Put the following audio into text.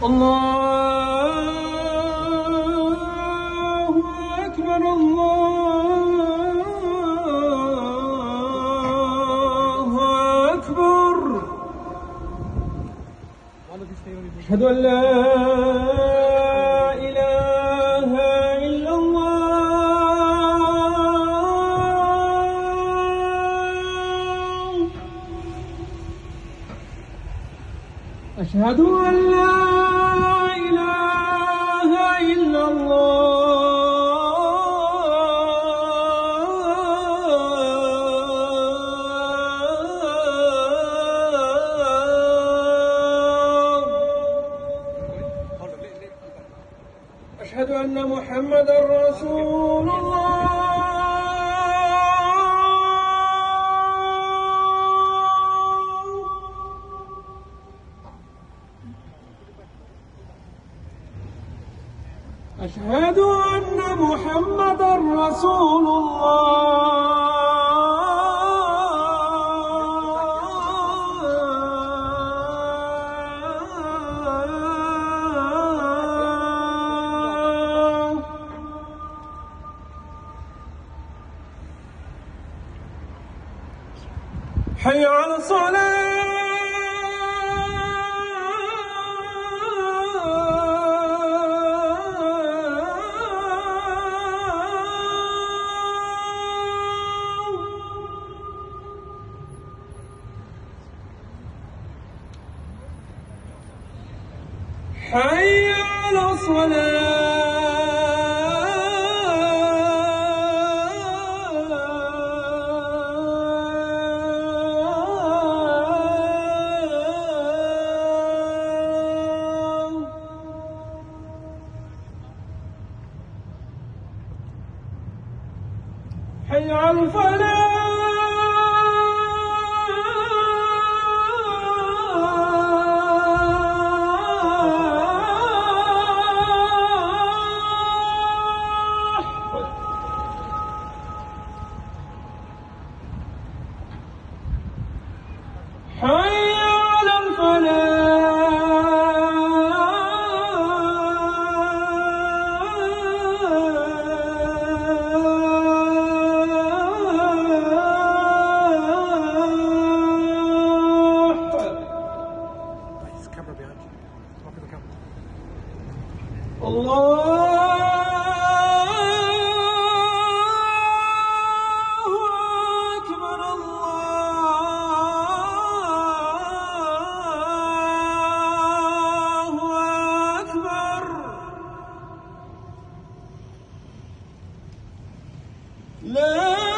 الله أكبر الله أكبر. أشهد أن لا إله إلا الله. أشهد أن لا إله إلا الله. أشهد أن محمدا رسول الله. أشهد أن محمدا رسول الله. حي على الصلاة. حي على الصلاة. حي على الفلاح. حي على الفلاح. الله أكبر الله أكبر. لا